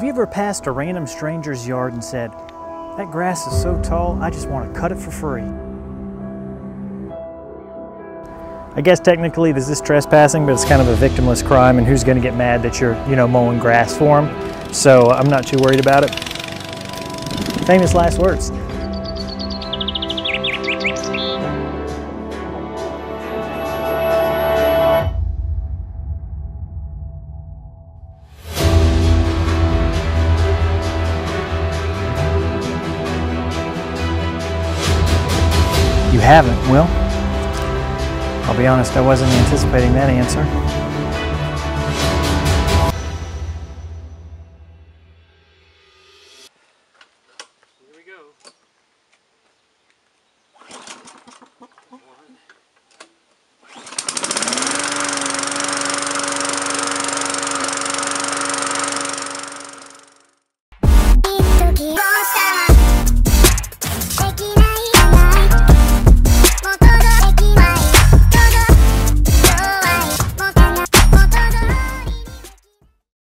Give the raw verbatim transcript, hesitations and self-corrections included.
you ever passed a random stranger's yard and said, "That grass is so tall, I just want to cut it for free"? I guess technically this is trespassing, but it's kind of a victimless crime, and who's going to get mad that you're, you know, mowing grass for them? So I'm not too worried about it. Famous last words. You haven't? Well, I'll be honest, I wasn't anticipating that answer.